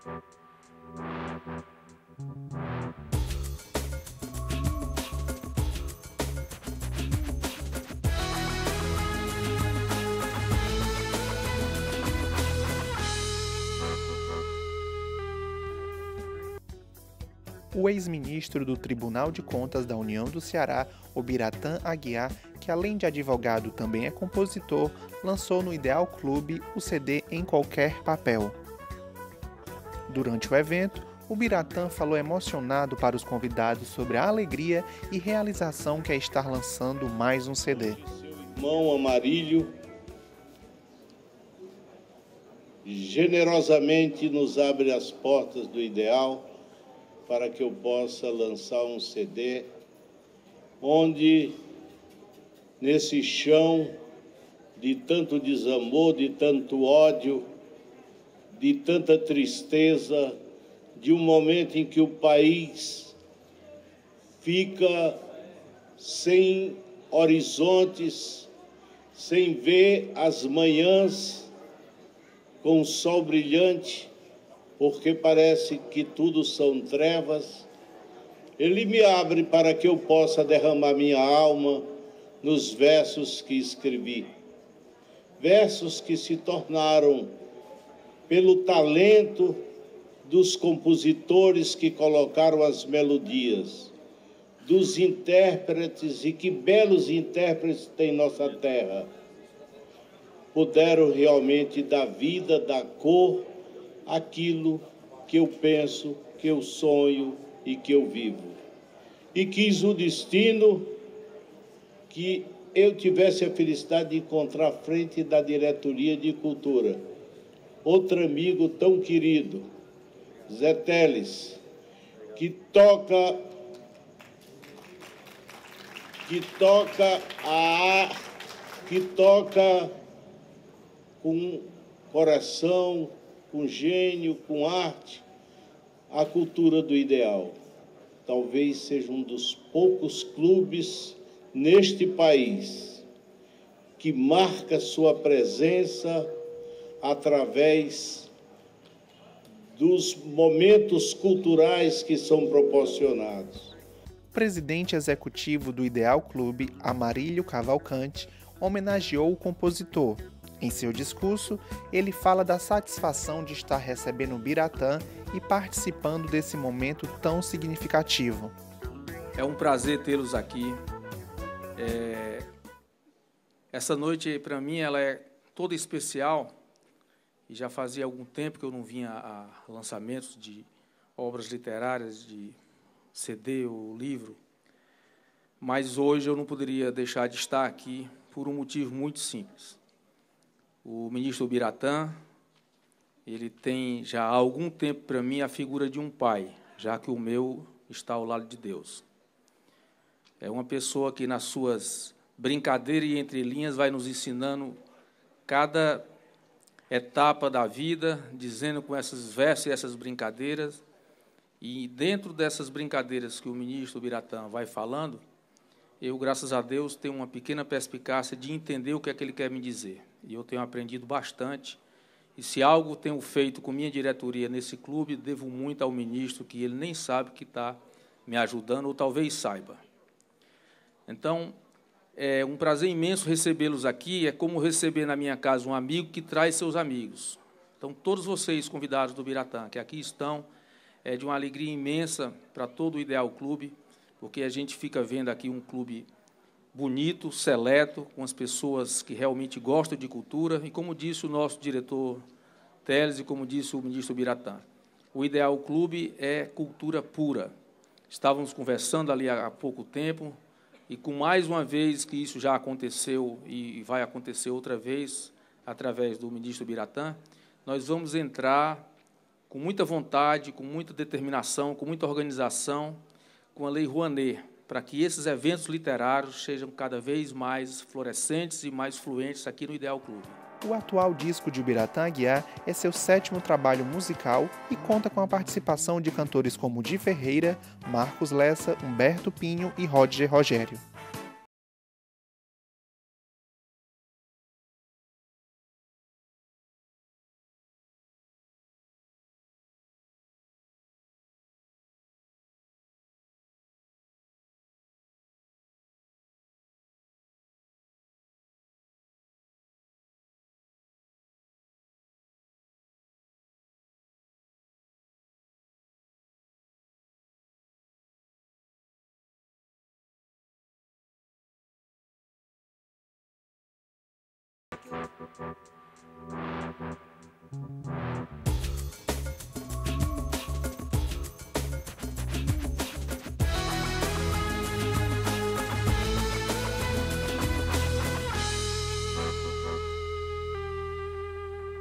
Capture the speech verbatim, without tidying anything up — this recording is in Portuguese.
O ex-ministro do Tribunal de Contas da União do Ceará, Ubiratã Aguiar, que além de advogado também é compositor, lançou no Ideal Clube o C D Em Qualquer Papel. Durante o evento, Ubiratã falou emocionado para os convidados sobre a alegria e realização que é estar lançando mais um C D. Seu irmão Amarílio generosamente nos abre as portas do Ideal para que eu possa lançar um C D onde, nesse chão de tanto desamor, de tanto ódio, de tanta tristeza, de um momento em que o país fica sem horizontes, sem ver as manhãs com o sol brilhante, porque parece que tudo são trevas. Ele me abre para que eu possa derramar minha alma nos versos que escrevi. Versos que se tornaram, pelo talento dos compositores que colocaram as melodias, dos intérpretes, e que belos intérpretes tem nossa terra, puderam realmente dar vida, dar cor àquilo que eu penso, que eu sonho e que eu vivo. E quis o destino que eu tivesse a felicidade de encontrar à frente da Diretoria de Cultura outro amigo tão querido, Zé Teles, que toca, que toca a, que toca com coração, com gênio, com arte, a cultura do Ideal. Talvez seja um dos poucos clubes neste país que marca sua presença através dos momentos culturais que são proporcionados. O presidente executivo do Ideal Clube, Amarílio Cavalcante, homenageou o compositor. Em seu discurso, ele fala da satisfação de estar recebendo Ubiratã e participando desse momento tão significativo. É um prazer tê-los aqui. É... Essa noite, para mim, ela é toda especial, e já fazia algum tempo que eu não vinha a lançamentos de obras literárias, de C D ou livro, mas hoje eu não poderia deixar de estar aqui por um motivo muito simples. O ministro Ubiratã, ele tem já há algum tempo para mim a figura de um pai, já que o meu está ao lado de Deus. É uma pessoa que nas suas brincadeiras e entrelinhas vai nos ensinando cada etapa da vida, dizendo com esses versos e essas brincadeiras, e dentro dessas brincadeiras que o ministro Ubiratã vai falando, eu, graças a Deus, tenho uma pequena perspicácia de entender o que é que ele quer me dizer. E eu tenho aprendido bastante. E se algo tenho feito com minha diretoria nesse clube, devo muito ao ministro, que ele nem sabe que está me ajudando, ou talvez saiba. Então, é um prazer imenso recebê-los aqui. É como receber na minha casa um amigo que traz seus amigos. Então, todos vocês, convidados do Ubiratã, que aqui estão, é de uma alegria imensa para todo o Ideal Clube, porque a gente fica vendo aqui um clube bonito, seleto, com as pessoas que realmente gostam de cultura, e como disse o nosso diretor Teles e como disse o ministro Ubiratã, o Ideal Clube é cultura pura. Estávamos conversando ali há pouco tempo, e com mais uma vez que isso já aconteceu e vai acontecer outra vez, através do ministro Ubiratã, nós vamos entrar com muita vontade, com muita determinação, com muita organização, com a Lei Rouanet, para que esses eventos literários sejam cada vez mais florescentes e mais fluentes aqui no Ideal Clube. O atual disco de Ubiratã Aguiar é seu sétimo trabalho musical e conta com a participação de cantores como Di Ferreira, Marcos Lessa, Humberto Pinho e Roger Rogério.